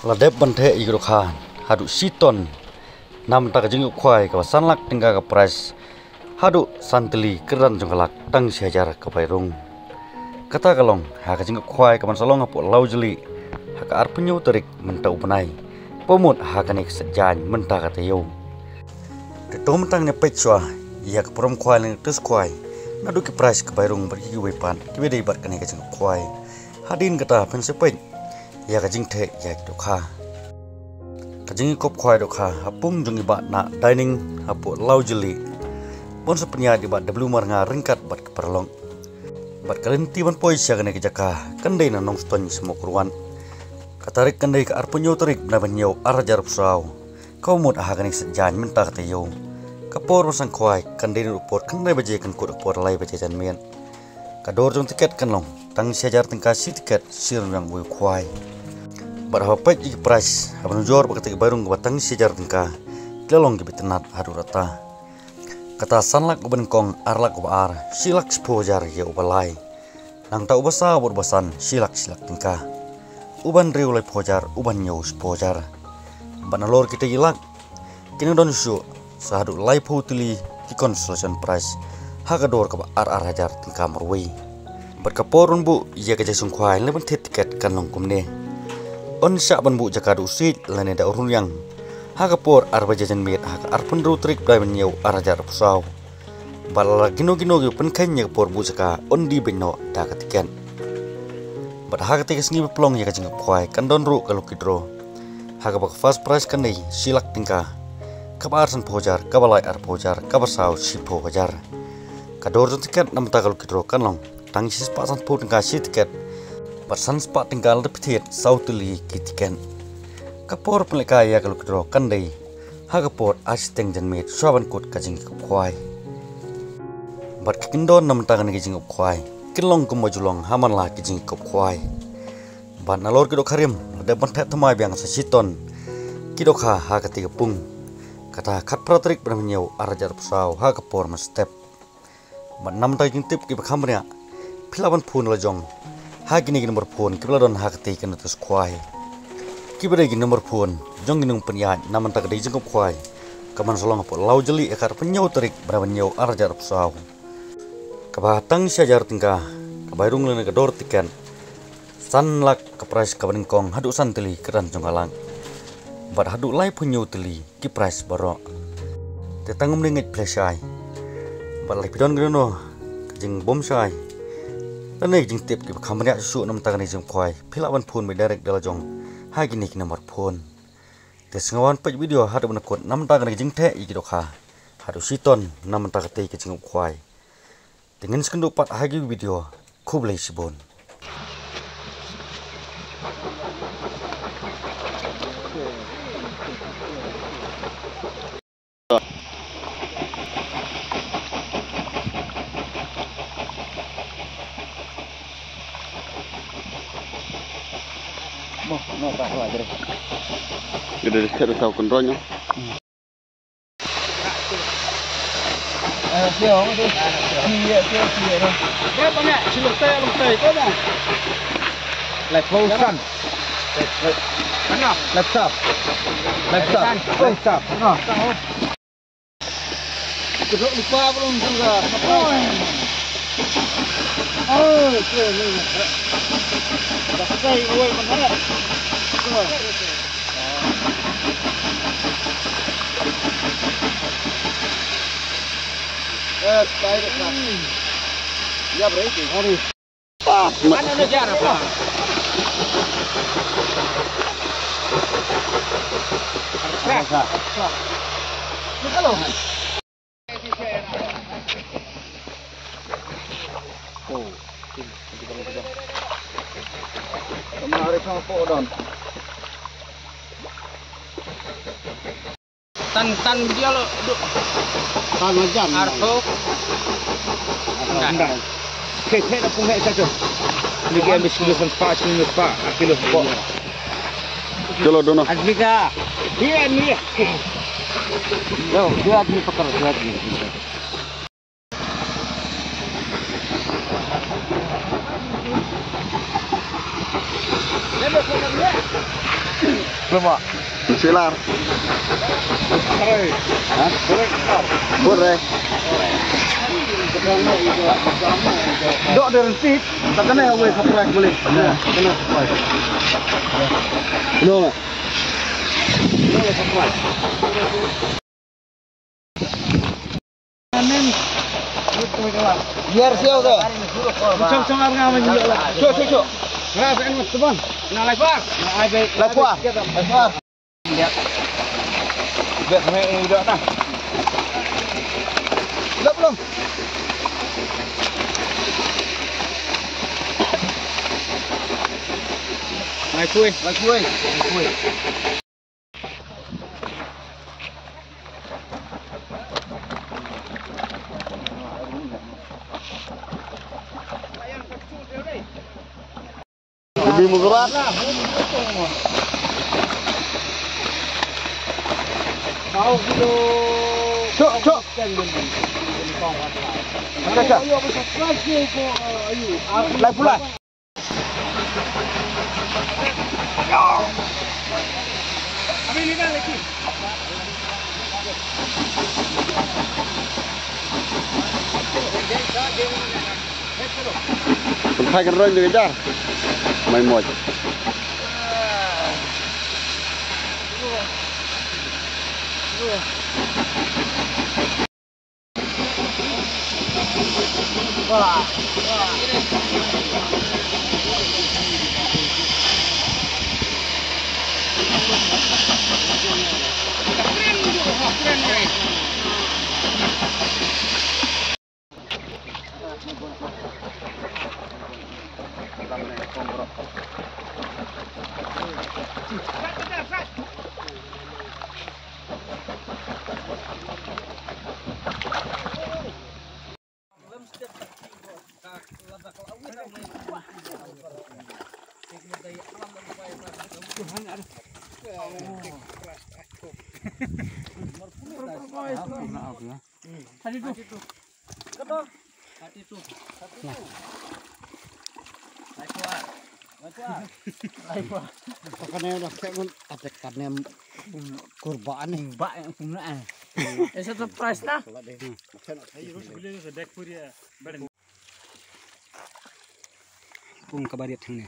Ladep banthe igro khan hadu siton nam tak jinguk khwai ka sanlak tingga ka price hadu santli keran jongkalak tang sejar ka pairung kata kalong ha ka jinguk khwai ka salong apo laujeli ha ka arpenyu terik mentau benai pomut ha ka nek sejan menta ka teu te tom tang ne pechwa ya ka prom khwai ne tus khwai nadu ki price ka pairung ber ki wepan ki be dei bat ka ne ka jinguk khwai hadin kata pen sepet ya ka jing the ya ki kha ka jing kop khwai do kha apung jung iba na dining apo laujeli bon sepenya di bat deblu mar nga ringkat bat ke perlong bat kalenti ban poi sia ka ne ki jaka kandai na nong ston semok ruan katarik kandai ka arpunyo tarik na banyo arajar pusau kau mut ha ka ne sejan menta ka yo kapor sang khwai kandai ru pot kandai baje kan ko por lai baje jan men kador jong tiket kan long tang sejar tingka si tiket sir yang bui khwai bar ha pet ik price abang jor bakati barung batang sejar tingka kelong ki bitnat hadu rata kata sanlak uban kong arlak ubar silak spojar ya ubalai nang ta ubasa basan silak tingka uban riulai pojar uban nyau spojar banalor kita ilak kini don su sahadu lai putili ki consolation price hagador ka ar hajar tingka marwei berkaporun bu ia ke jasung khwai le ban tiket kan long kumne on sya ban bu jakadu sit lane da urun yang hagapor ar bajajan met hak arpun rutrik dai menyau arajar pusau balala gino gi pen kanya por bu jaka on di beno da katikan bad hagati ke sngi plong ya kajing khwai kan don ru kalau kidro hagabak fast price kan nei silak tingka kabar san pojar kabalai ar pojar kabasau sipo pojar kador tiket nam ta kalau kidro kan long tang sis pa san put nga si tiket san spa tinggal repetit sautuli kitikan kapor peleka ya kalau kedro kandai hagapor asiteng jan met saban kut kajing khwai bat kindon nam tangan kajing khwai kilong ko mojulong haman la kajing khwai ban nalor kido kharim da ban tha thamai byang sa siton kido kha ha ka tiga pung kata khat pratrik bramnyau arajar pusau ha kapor ma step ban nam ta jing tip ki khamria philaban phun la jong ha gini nomor phone kibla don ha kati kan tus khwai kibra gi nomor phone jong gi nung penya naman tak dei jeng khwai kaman solong apo laujeli ekar penyau terik brabanyo arajar pusau kabatang syajar tingka kabairung lene kador tikan sanlak ka price kabaning kong hadu santeli keran jongalang bat hadu lai penyau teli ki price baro tetangum ningit plesai bat lai pidon grono jeng bom sai dan jing tip ki khamria su nam tangani jing khwai philawan phone be direct dala jong ha gini ki nomor phone te sengawan pe video hadu ban kot nam tangani jing the i kidokha hadu siton nam takate ki jing khwai dengan skendu pat hagi video khublai sibon no tak wajar. Gede sekali tahu kontrolnya. Siapa tu? Siapa tu? Berapa nak? Selesai kau dah. Left position. Mana? Left stop. Left stop. Nah. Duduk lupa belum juga. Oh, keren. Tak pakai awal mana? Baik kan. Ya berarti. Hari. Mana nak jalan apa? Ni kalau. Oh, kemarin sama podon. Tan dia lo duk. Tan jam. Arto. Enggak. Kek dah pun hek saja. Lagi ambil solution spa minus spa. Kilo spot. Chalo dono. Admika. Dia ni. Yo, dia ni pakar dia ni. Lembut. Belum, Pak. Silar. Boleh. Dok derenti, tak kena awak surprise boleh. Nah, kena surprise. No. No surprise. Amin. Biar siapa tu? Macam apa juga lah. Cuk. Nah, saya nak teman. Nak lepas. Lepas. Lihat. Biar sampai ini dok dah. Sudah belum? Naik kuih. Lebih murah. Tahu kilo. Cuk. Ada tak? Lai pula. Abi ni kan lagi. Sampai kan roin dikejar. Main mod. Wah. Pokoknya udah kayak pun adekannya kurban nih. Mbak yang punya. Satu price dah. Pung kabariat ini.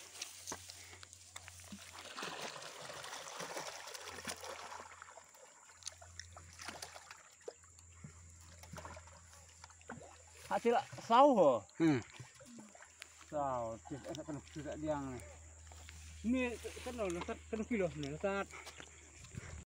Hasil sawo. Sawo, tidak diang. Ini kan kilo nih,